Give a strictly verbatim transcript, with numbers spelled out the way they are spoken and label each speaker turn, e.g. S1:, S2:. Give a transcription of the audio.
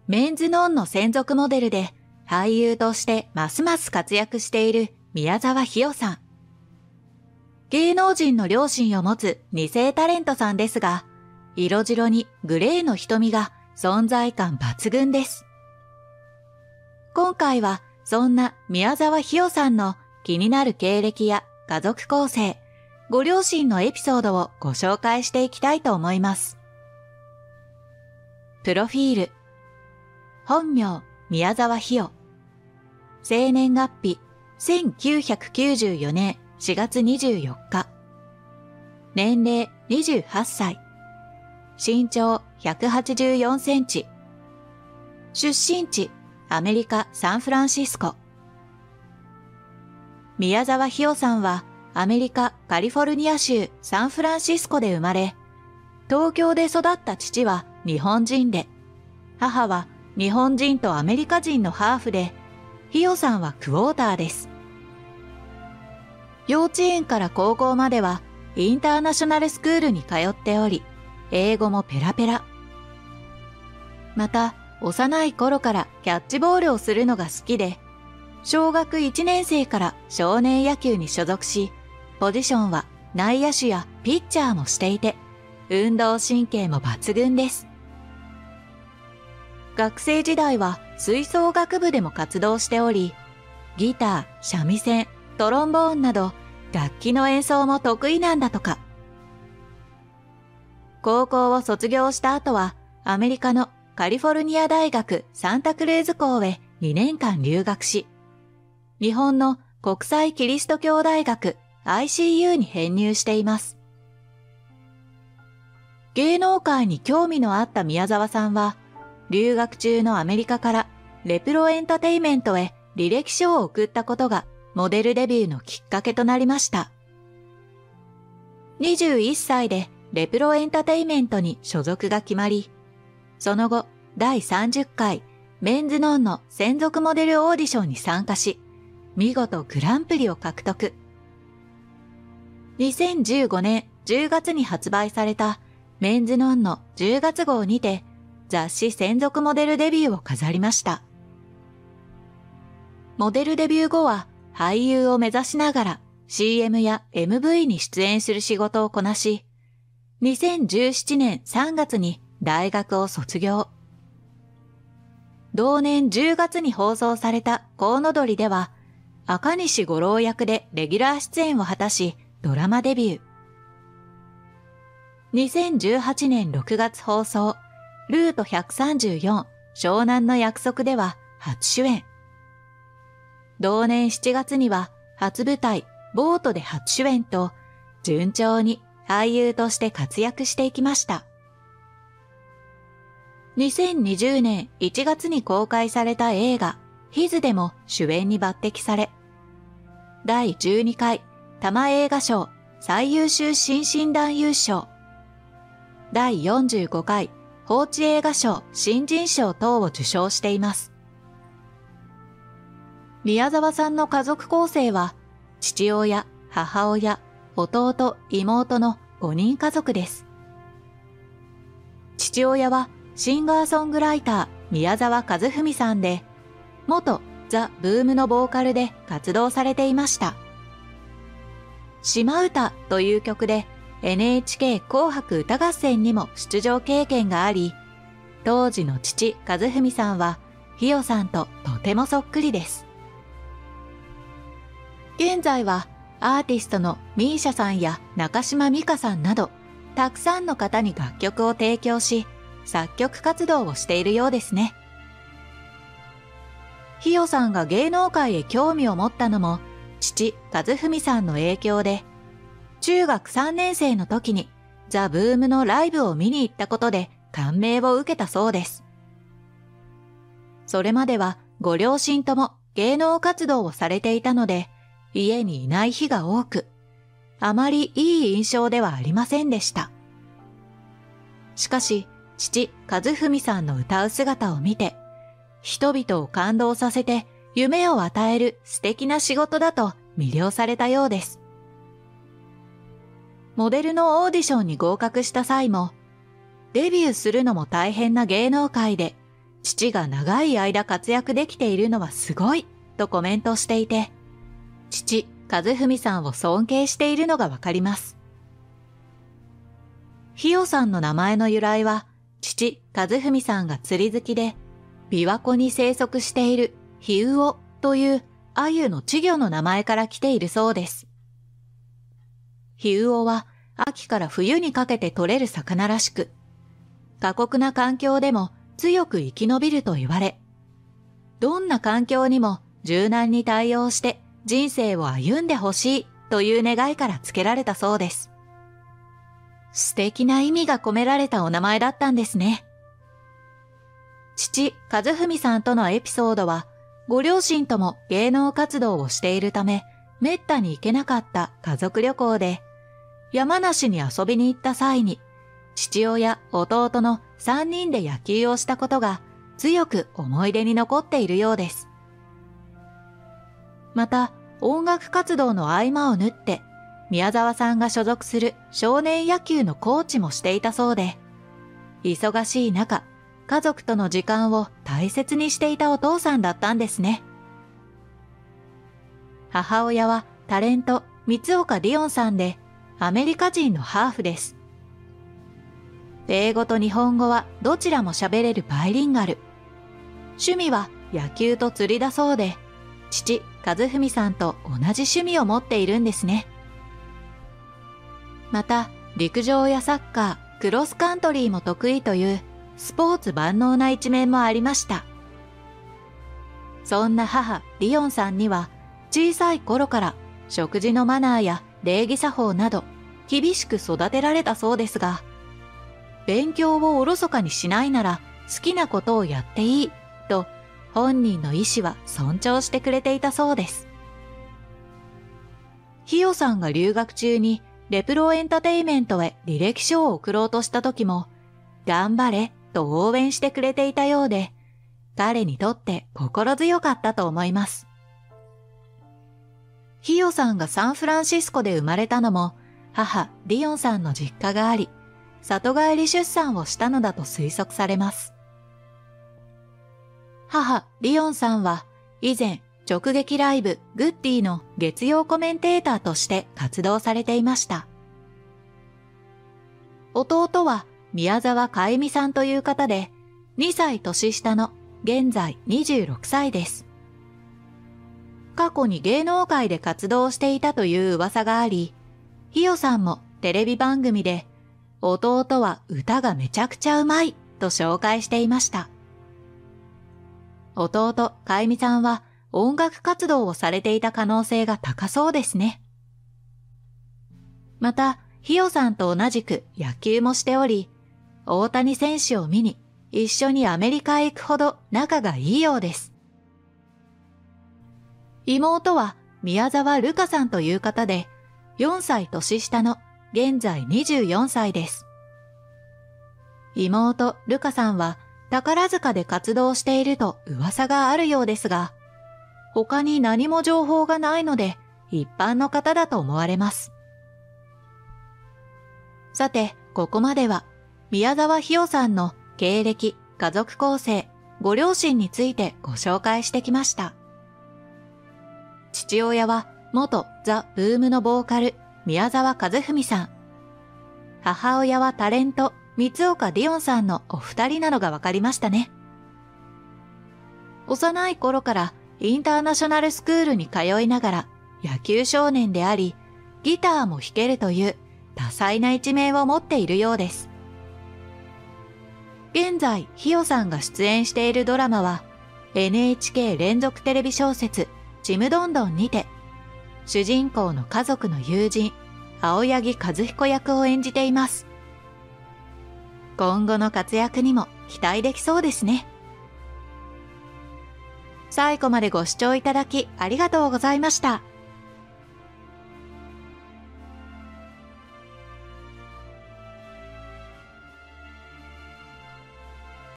S1: メンズノンの専属モデルで俳優としてますます活躍している宮沢ひよさん。芸能人の両親を持つ二世タレントさんですが、色白にグレーの瞳が存在感抜群です。今回はそんな宮沢ひよさんの気になる経歴や家族構成、ご両親のエピソードをご紹介していきたいと思います。プロフィール。本名、宮沢ひよ。生年月日、せんきゅうひゃくきゅうじゅうよねんしがつにじゅうよっか。年齢にじゅうはっさい。身長ひゃくはちじゅうよんセンチ。出身地、アメリカ・サンフランシスコ。宮沢ひよさんはアメリカ・カリフォルニア州サンフランシスコで生まれ、東京で育った父は日本人で、母は日本人とアメリカ人のハーフで、ひよさんはクォーターです。幼稚園から高校まではインターナショナルスクールに通っており、英語もペラペラ。また、幼い頃からキャッチボールをするのが好きで、小学いちねん生から少年野球に所属し、ポジションは内野手やピッチャーもしていて、運動神経も抜群です。学生時代は吹奏楽部でも活動しており、ギター、三味線、トロンボーンなど楽器の演奏も得意なんだとか。高校を卒業した後はアメリカのカリフォルニア大学サンタクルーズ校へにねんかん留学し、日本の国際キリスト教大学 アイシーユー に編入しています。芸能界に興味のあった宮沢さんは、留学中のアメリカからレプロエンタテイメントへ履歴書を送ったことがモデルデビューのきっかけとなりました。にじゅういっさいでレプロエンタテイメントに所属が決まり、その後だいさんじゅっかいメンズノンの専属モデルオーディションに参加し、見事グランプリを獲得。にせんじゅうごねんじゅうがつに発売されたメンズノンのじゅうがつ号にて雑誌専属モデルデビューを飾りました。モデルデビュー後は俳優を目指しながら シーエム や エムブイ に出演する仕事をこなし、にせんじゅうななねんさんがつに大学を卒業。同年じゅうがつに放送されたコウノドリでは、赤西五郎役でレギュラー出演を果たし、ドラマデビュー。にせんじゅうはちねんろくがつ放送、ルートひゃくさんじゅうよん湘南の約束では初主演。同年しちがつには初舞台ボートで初主演と、順調に俳優として活躍していきました。にせんにじゅうねんいちがつに公開された映画ヒズでも主演に抜擢され、だいじゅうにかい多摩映画賞最優秀新進男優賞、だいよんじゅうごかい報知映画賞新人賞等を受賞しています。宮沢さんの家族構成は、父親、母親、弟、妹のごにん家族です。父親はシンガーソングライター宮沢和文さんで、元ザ・ブームのボーカルで活動されていました。島唄という曲で エヌエイチケー 紅白歌合戦にも出場経験があり、当時の父和文さんはひよさんととてもそっくりです。現在はアーティストのミーシャさんや中島美嘉さんなど、たくさんの方に楽曲を提供し、作曲活動をしているようですね。ひよさんが芸能界へ興味を持ったのも、父和文さんの影響で、中学さんねん生の時にザ・ブームのライブを見に行ったことで感銘を受けたそうです。それまではご両親とも芸能活動をされていたので、家にいない日が多く、あまりいい印象ではありませんでした。しかし、父和文さんの歌う姿を見て、人々を感動させて夢を与える素敵な仕事だと魅了されたようです。モデルのオーディションに合格した際も、デビューするのも大変な芸能界で、 父が長い間活躍できているのはすごいとコメントしていて、父、和文さんを尊敬しているのがわかります。ひよさんの名前の由来は、父、和文さんが釣り好きで、琵琶湖に生息しているヒウオという鮎の稚魚の名前から来ているそうです。ヒウオは秋から冬にかけて取れる魚らしく、過酷な環境でも強く生き延びると言われ、どんな環境にも柔軟に対応して人生を歩んでほしいという願いから付けられたそうです。素敵な意味が込められたお名前だったんですね。父、和文さんとのエピソードは、ご両親とも芸能活動をしているため、めったに行けなかった家族旅行で、山梨に遊びに行った際に、父親、弟のさんにんで野球をしたことが強く思い出に残っているようです。また、音楽活動の合間を縫って、宮沢さんが所属する少年野球のコーチもしていたそうで、忙しい中、家族との時間を大切にしていたお父さんだったんですね。母親はタレント三岡リオンさんで、アメリカ人のハーフです。英語と日本語はどちらも喋れるバイリンガル。趣味は野球と釣りだそうで、父、和文さんと同じ趣味を持っているんですね。また、陸上やサッカー、クロスカントリーも得意というスポーツ万能な一面もありました。そんな母、リオンさんには、小さい頃から食事のマナーや礼儀作法など厳しく育てられたそうですが、勉強をおろそかにしないなら好きなことをやっていいと本人の意思は尊重してくれていたそうです。ひよさんが留学中にレプロエンタテイメントへ履歴書を送ろうとした時も、頑張れと応援してくれていたようで、彼にとって心強かったと思います。ひよさんがサンフランシスコで生まれたのも、母リオンさんの実家があり、里帰り出産をしたのだと推測されます。母リオンさんは以前直撃ライブグッディの月曜コメンテーターとして活動されていました。弟は宮沢かえみさんという方で、にさい年下の現在にじゅうろくさいです。過去に芸能界で活動していたという噂があり、ひよさんもテレビ番組で、弟は歌がめちゃくちゃうまいと紹介していました。弟、かえみさんは音楽活動をされていた可能性が高そうですね。また、ひよさんと同じく野球もしており、大谷選手を見に一緒にアメリカへ行くほど仲がいいようです。妹は宮沢ルカさんという方で、よんさい年下の現在にじゅうよんさいです。妹ルカさんは宝塚で活動していると噂があるようですが、他に何も情報がないので一般の方だと思われます。さて、ここまでは宮沢ひよさんの経歴、家族構成、ご両親についてご紹介してきました。父親は元ザ・ブームのボーカル宮沢和文さん。母親はタレント三岡リオンさんのお二人なのがわかりましたね。幼い頃からインターナショナルスクールに通いながら野球少年であり、ギターも弾けるという多彩な一面を持っているようです。現在、ひよさんが出演しているドラマは エヌエイチケー 連続テレビ小説ちむどんどんにて、主人公の家族の友人、青柳和彦役を演じています。今後の活躍にも期待できそうですね。最後までご視聴いただきありがとうございました。